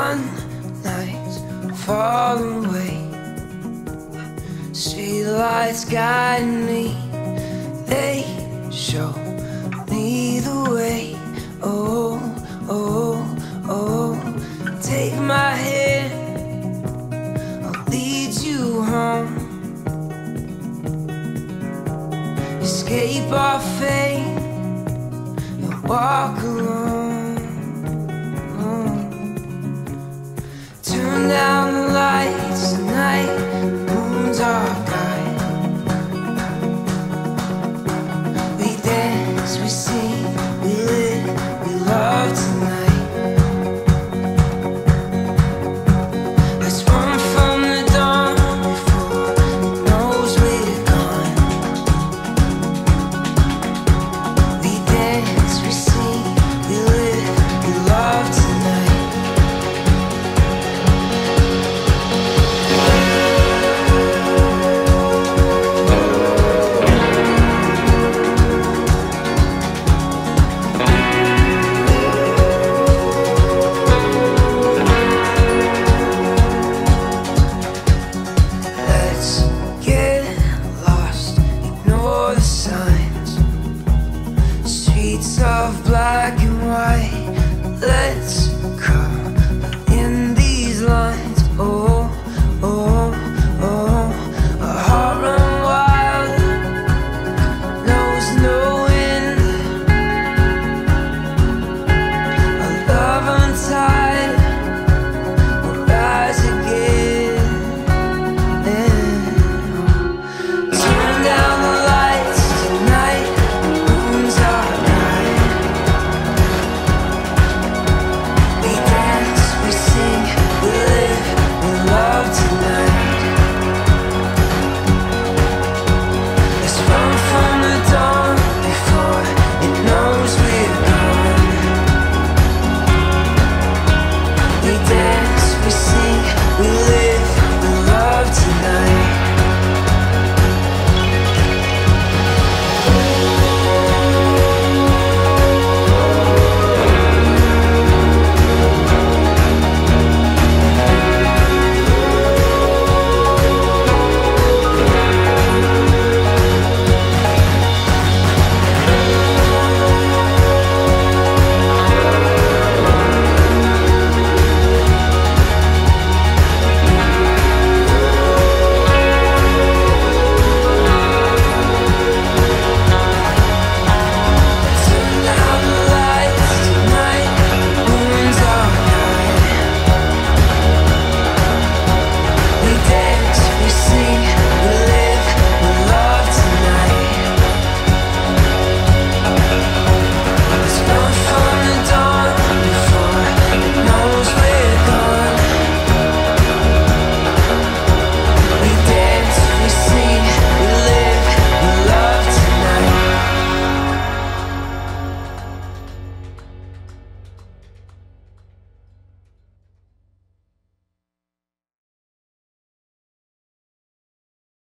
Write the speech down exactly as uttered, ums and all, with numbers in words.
One night far away, streetlights guide me, they show me the way. Oh, oh, oh, take my hand, I'll lead you home. Escape our fate and walk alone. Turn down the lights tonight, the moon's our guide. We dance, we sing, we live, we love tonight. Let's run from the dawn before it knows we're gone. We dance, we sing, we live, we love tonight. Streets of black and white, let's